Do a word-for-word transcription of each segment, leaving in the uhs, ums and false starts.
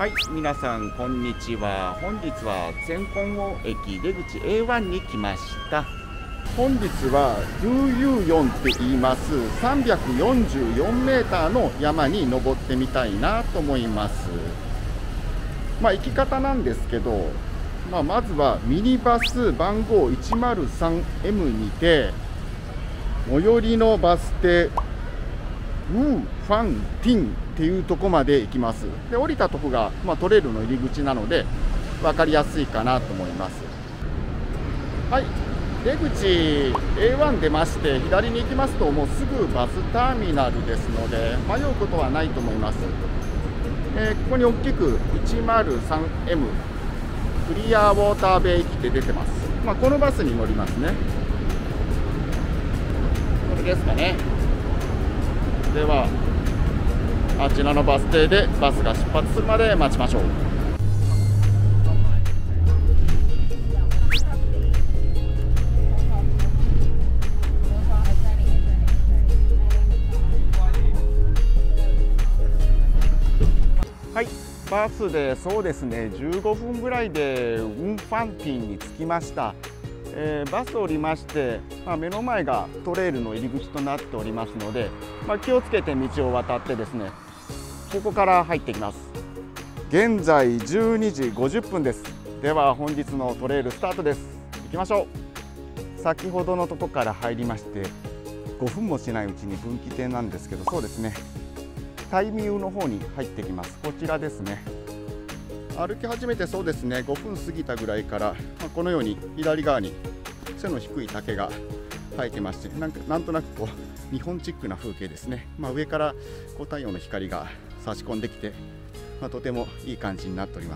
はい、皆さんこんにちは。本日は千本郷駅出口 エーワン に来ました。本日は ユーユーよん って言いますさんびゃくよんじゅうよんメーターの山に登ってみたいなと思います。まあ行き方なんですけど、まあ、まずはミニバス番号 いちまるさんエム にて最寄りのバス停ウーファンティンっていうとこまで行きます。で降りたとこが、まあ、トレイルの入り口なので分かりやすいかなと思います。はい、出口 エーワン 出まして左に行きますともうすぐバスターミナルですので迷うことはないと思います。えー、ここに大きく いちまるさんエム クリアウォーターベイ駅って出てます。まあ、このバスに乗りますね。これですかね。ではあちらのバス停でバスが出発するまで待ちましょう。はい、バスでそうですねじゅうごふんぐらいでウンファンティンに着きました。えー、バスを降りまして、まあ、目の前がトレイルの入り口となっておりますので、まあ、気をつけて道を渡ってですねここから入っていきます。現在じゅうにじごじゅっぷんです。では本日のトレイルスタートです。行きましょう。先ほどのとこから入りましてごふんもしないうちに分岐点なんですけど、そうですねタイミューの方に入ってきます。こちらですね。歩き始めてそうですねごふん過ぎたぐらいから、まあ、このように左側に背の低い竹が生えてまして、なんかなんとなくこう日本チックな風景ですね。まあ、上からこう太陽の光が差し込んできて、まあ、とてもいい感じになっております。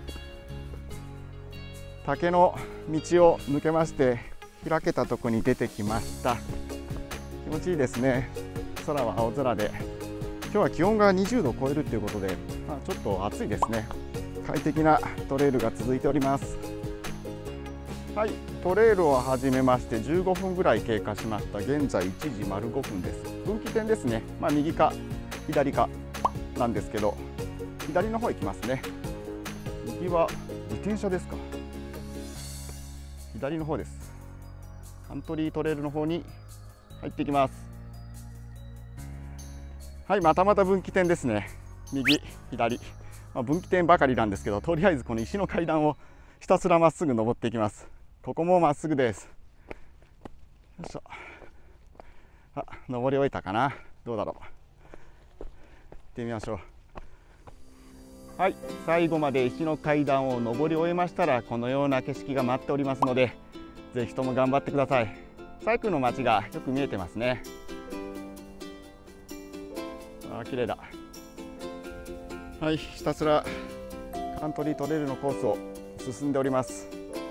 竹の道を抜けまして開けたところに出てきました。気持ちいいですね。空は青空で今日は気温がにじゅうどを超えるということで、まあ、ちょっと暑いですね。快適なトレイルが続いております。はい、トレイルを始めましてじゅうごふんぐらい経過しました。現在いちじまるごふんです。分岐点ですね。まあ、右か左かなんですけど左の方行きますね。右は自転車ですか。左の方です。カントリートレイルの方に入っていきます。はい、またまた分岐点ですね。右左、まあ、分岐点ばかりなんですけど、とりあえずこの石の階段をひたすらまっすぐ登っていきます。ここもまっすぐです。よいしょ。あ、登り終えたかな。どうだろう。行ってみましょう。はい、最後まで石の階段を登り終えましたらこのような景色が待っておりますので、ぜひとも頑張ってください。サイクルの街がよく見えてますね。あ、綺麗だ。はい、ひたすらカントリートレイルのコースを進んでおります。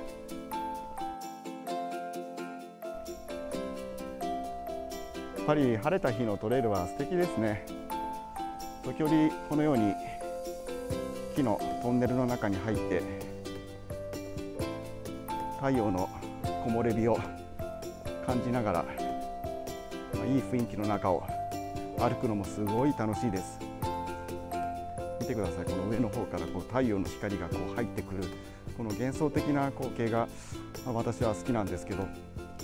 やっぱり晴れた日のトレイルは素敵ですね。時折このように木のトンネルの中に入って太陽の木漏れ日を感じながら、まあ、いい雰囲気の中を歩くのもすごい楽しいです。見てください。この上の方からこう太陽の光がこう入ってくるこの幻想的な光景が、まあ、私は好きなんですけど。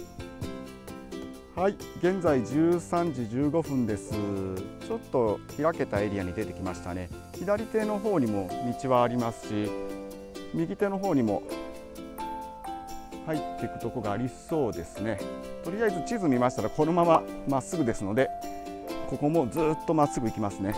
はい、現在じゅうさんじじゅうごふんです。ちょっと開けたエリアに出てきましたね。左手の方にも道はありますし、右手の方にも入っていくとこがありそうですね。とりあえず地図見ましたらこのまままっすぐですので、ここもずっとまっすぐ行きますね。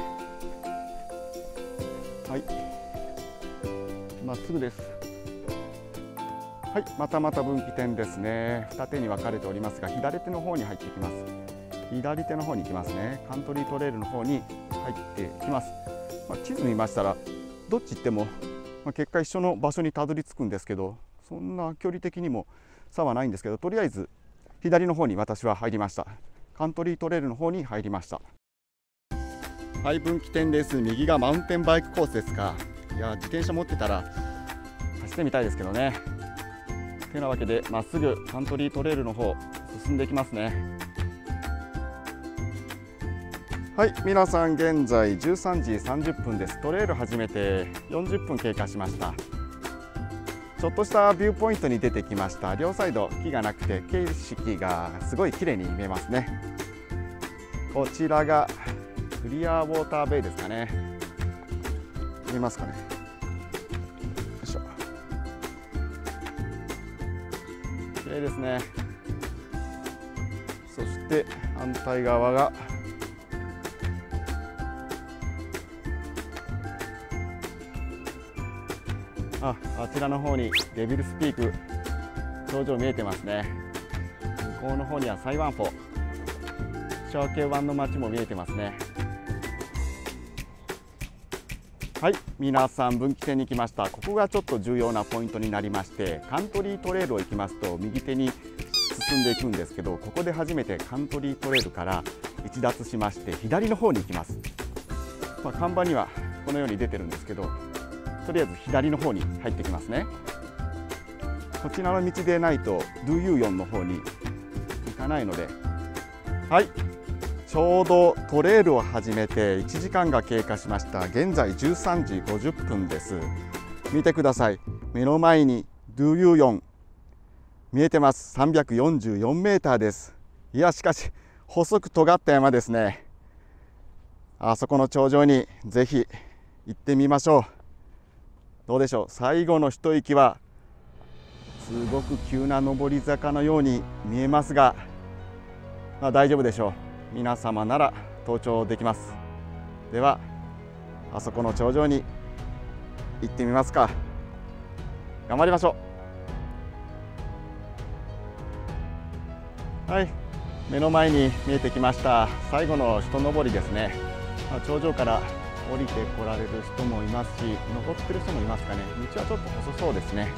はい、まっすぐです。はい、またまた分岐点ですね。二手に分かれておりますが、左手の方に入っていきます。左手の方に行きますね。カントリートレイルの方に入ってきます。まあ、地図見ましたらどっち行っても、まあ、結果一緒の場所にたどり着くんですけど、そんな距離的にも差はないんですけど、とりあえず左の方に私は入りました。カントリートレイルの方に入りました。はい、分岐点です。右がマウンテンバイクコースですか。いや、自転車持ってたら走ってみたいですけどね。てなわけでまっすぐカントリートレイルの方進んでいきますね。 はい、皆さん現在じゅうさんじさんじゅっぷんです。トレイル始めてよんじゅっぷん経過しました。ちょっとしたビューポイントに出てきました。両サイド木がなくて景色がすごい綺麗に見えますね。こちらがクリアウォーターベイですかね。見えますかね。よいしょ。綺麗ですね。そして反対側があ、あちらの方にデビルスピーク頂上見えてますね。向こうの方にはサイワンフォ、シャーケ湾の町も見えてますね。はい、皆さん分岐点に来ました。ここがちょっと重要なポイントになりまして、カントリートレイルを行きますと右手に進んでいくんですけど、ここで初めてカントリートレイルから逸脱しまして左の方に行きます。まあ、看板にはこのように出てるんですけど、とりあえず左の方に入ってきますね。こちらの道でないとドゥユーヨンの方に行かないので、はい、ちょうどトレイルを始めていちじかんが経過しました。現在じゅうさんじごじゅっぷんです。見てください、目の前にドゥユーヨン見えてます。さんびゃくよんじゅうよんメーターです。いや、しかし細く尖った山ですね。あそこの頂上にぜひ行ってみましょう。どうでしょう、最後の一息はすごく急な上り坂のように見えますが、まあ、大丈夫でしょう。皆様なら登頂できます。ではあそこの頂上に行ってみますか。頑張りましょう。はい、目の前に見えてきました最後の人登りですね。まあ、頂上から降りてこられる人もいますし、登ってる人もいますかね。道はちょっと細そうですね。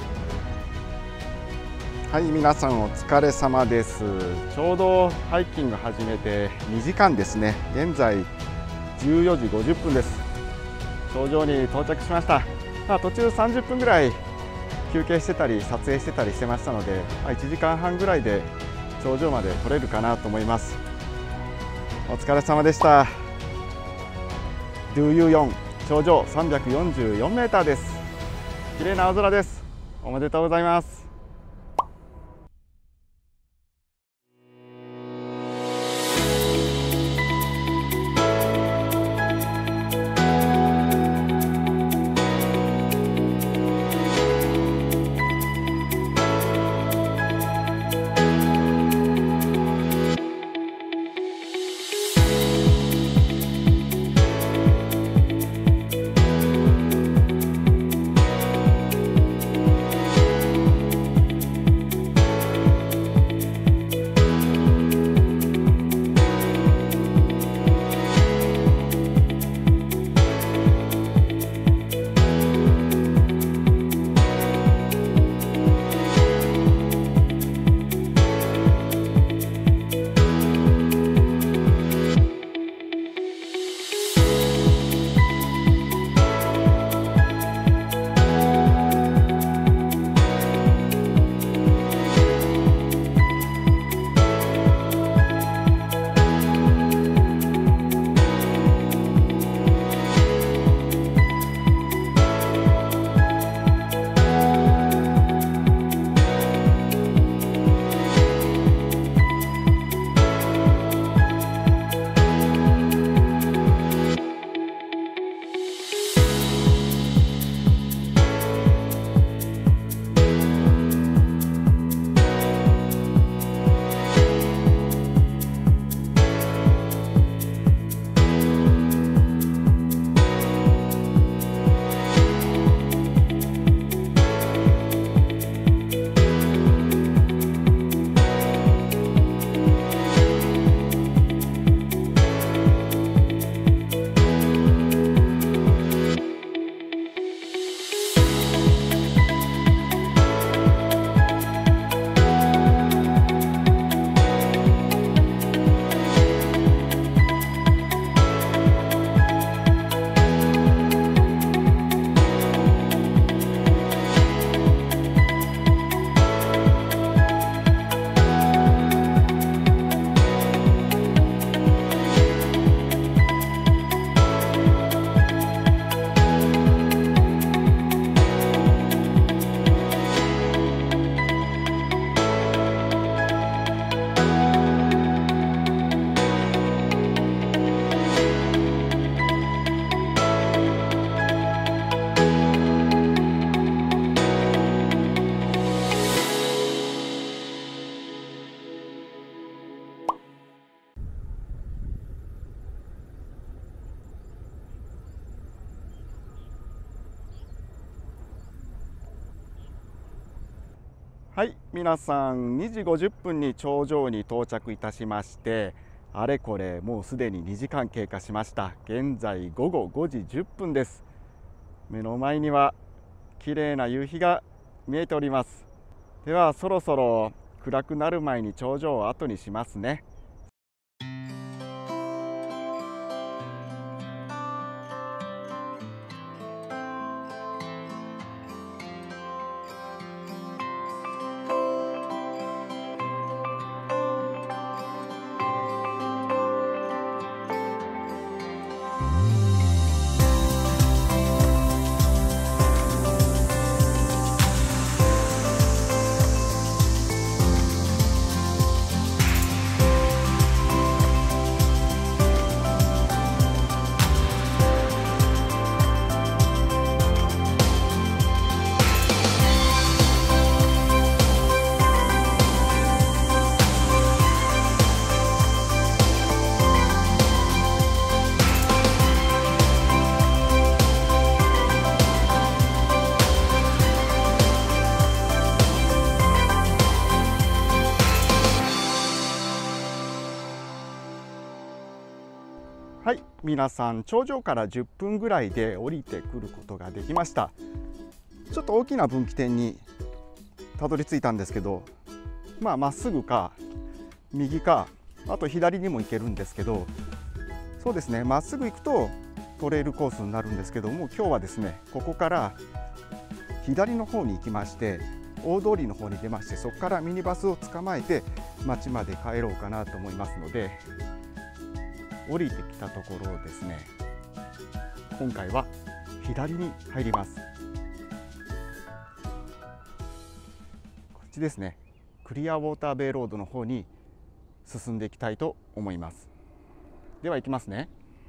はい、皆さんお疲れ様です。ちょうどハイキング始めてにじかんですね。現在じゅうよじごじゅっぷんです。頂上に到着しました。まあ、途中さんじゅっぷんぐらい休憩してたり撮影してたりしてましたので、まあ、いちじかんはんぐらいで頂上まで来れるかなと思います。お疲れ様でした。ドゥユーヨン頂上さんびゃくよんじゅうよんメーターです。綺麗な青空です。おめでとうございます。 はい、皆さんにじごじゅっぷんに頂上に到着いたしまして、あれこれもうすでににじかん経過しました。現在午後ごじじゅっぷんです。目の前には綺麗な夕日が見えております。ではそろそろ暗くなる前に頂上を後にしますね。はい、皆さん頂上からじゅっぷんぐらいで降りてくることができました。ちょっと大きな分岐点にたどり着いたんですけど、まあまっすぐか右かあと左にも行けるんですけど、そうですね、まっすぐ行くとトレイルコースになるんですけども、今日はですねここから左の方に行きまして大通りの方に出まして、そこからミニバスを捕まえて町まで帰ろうかなと思いますので、降りてきたところをですね、今回は左に入ります。こっちですね、クリアウォーターベイロードの方に進んでいきたいと思います。では行きますね。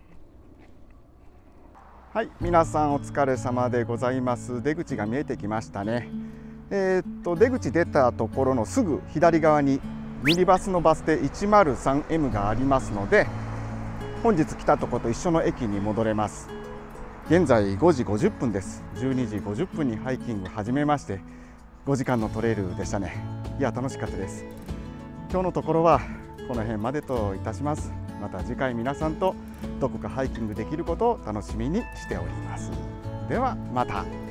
はい、皆さんお疲れ様でございます。出口が見えてきましたね。えー、っと出口出たところのすぐ左側にミニバスのバス停 いちまるさんエム がありますので、本日来たとこと一緒の駅に戻れます。現在ごじごじゅっぷんです。じゅうにじごじゅっぷんにハイキング始めまして、ごじかんのトレイルでしたね。いや楽しかったです。今日のところはこの辺までといたします。また次回皆さんとどこかハイキングできることを楽しみにしております。ではまた。